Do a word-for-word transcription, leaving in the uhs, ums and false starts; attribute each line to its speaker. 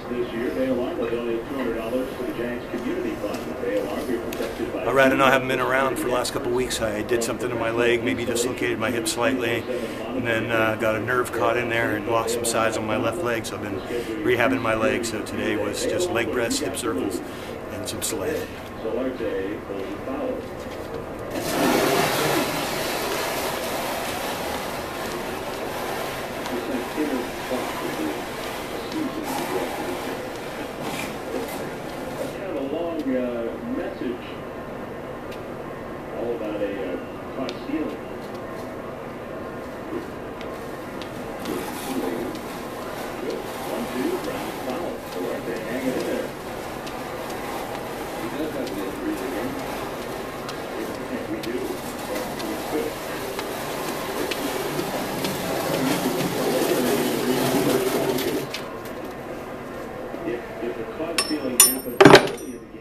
Speaker 1: I'd rather not have been around for the last couple of weeks. I did something to my leg, maybe dislocated my hip slightly, and then uh, got a nerve caught in there and lost some size on my left leg. So I've been rehabbing my leg. So today was just leg press, hip circles, and some sled.
Speaker 2: Uh, message all about a uh, caught ceiling. One, two, round foul. So right there, hang it in there. He does have an injury again. We do. If, if the caught ceiling happens early in the game,